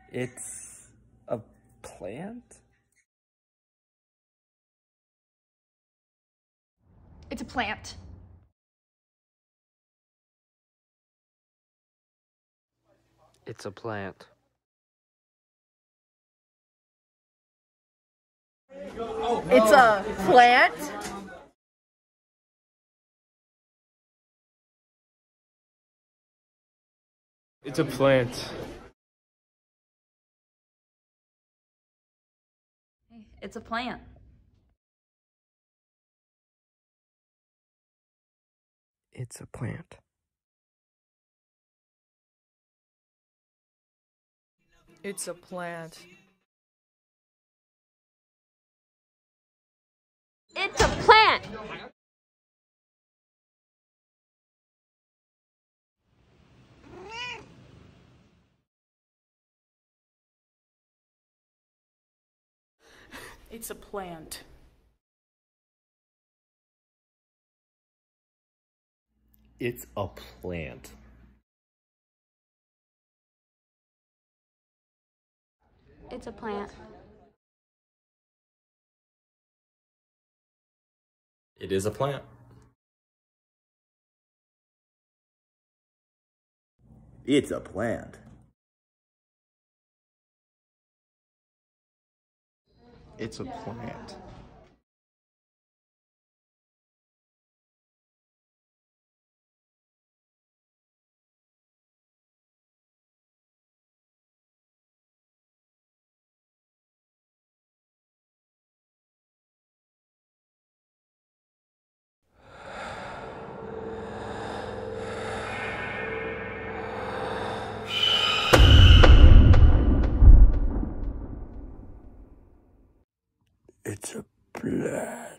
It's a plant? It's a plant. It's a plant. It's a plant. It's a plant. It's a plant. It's a plant. It's a plant. It's a plant! It's a plant. It's a plant. It's a plant. It is a plant. It's a plant. It's a plant. It's a plant.